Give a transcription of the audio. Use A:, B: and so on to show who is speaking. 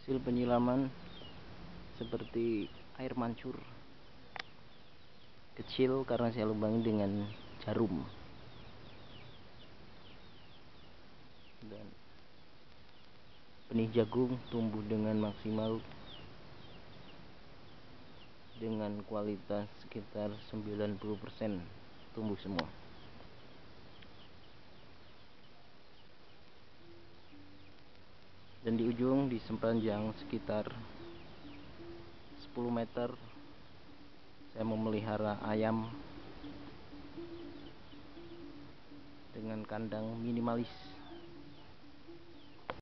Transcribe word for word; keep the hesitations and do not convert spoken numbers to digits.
A: hasil penyiraman seperti air mancur kecil karena saya lubangi dengan jarum, dan benih jagung tumbuh dengan maksimal dengan kualitas sekitar sembilan puluh persen tumbuh semua. Dan di ujung, di sepanjang sekitar sepuluh meter, saya memelihara ayam dengan kandang minimalis.